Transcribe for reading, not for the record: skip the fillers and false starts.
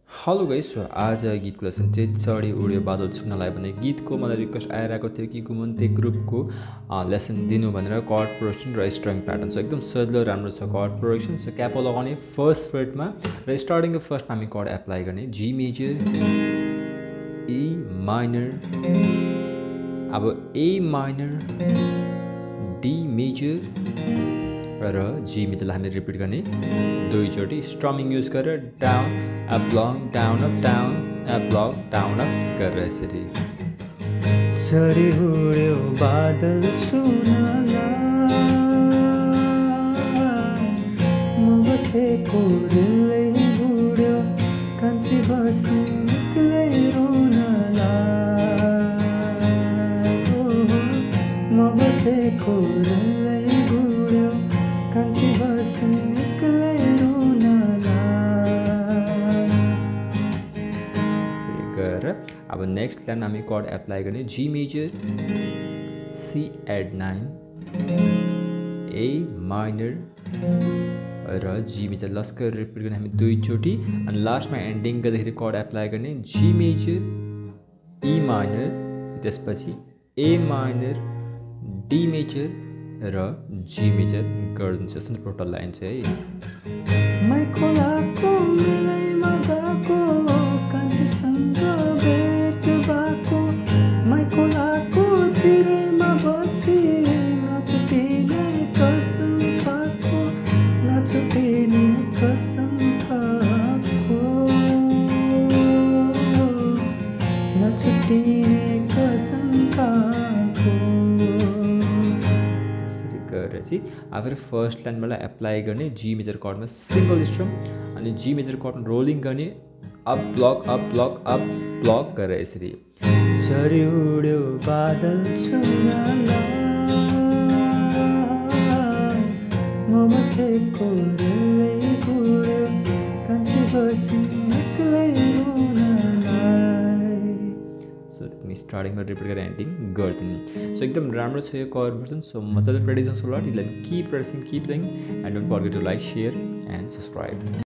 Hello guys, so आज गीतको lesson चाहिँ चढी उड्यो बादल चुनालाई भन्ने गीतको मलाई रिक्वेस्ट आइरहेको थियो कि घुमन्ते ग्रुपको लेसन दिनु भनेर कर्ड प्रोडक्सन र स्ट्रिङ प्याटर्न। सो एकदम सजिलो राम्रो छ कर्ड प्रोडक्सन। सो क्यापो लगाउने फर्स्ट फ्रेटमा र स्टार्टिङको फर्स्टमा हामी कर्ड एप्लाई गर्ने जी मेजर, ई माइनर, अब ए माइनर, डी मेजर र जी मेजरलाई हामीले रिपिट गर्ने दुईचोटि स्ट्रमिङ युज गरेर down up down up down up गरेर यसरी। चरी उड्यो बादल चुनालाई, म बसेको दिलै उड्यो कान्छी बसी एक्लै रुनलाई, म बसेको दिलै उड्यो कान्छी बसी एक्लै अब नेक्स्ट लाइन हामी कर्ड एप्लाई गर्ने G major, C add 9, A minor र जी मेजर लस्कर रिपिट गर्ने हामी दुईचोटि। अनि लास्टमा एन्डिङ गर्दाखेरि कर्ड एप्लाई गर्ने जी मेजर, ई माइनर, त्यसपछि ए माइनर, डी मेजर र जी मेजर गरिदिन्छ। टोटल लाइन चाहिँ अब फेरि फर्स्ट लाइनबाट एप्लाई गर्ने जी मेजर कर्डमा सिङ्गल स्ट्रम, अनि जी मेजर कर्डमा रोलिङ गर्ने अप ब्लक गरेर यसरी। चरी उड्यो बादल चुनालाई, म बसेको दिलै उड्यो कान्छी बसी एक्लै रुनलाई। सो स्टार्टिङमा रिपिट गरेर एन्डिङ गरिदिनु। सो एकदम राम्रो छ यो कभर भर्सन। सो मजाले प्र्याक्टिस गर्नु, keep practicing, keep doing, and don't forget to like, share and subscribe.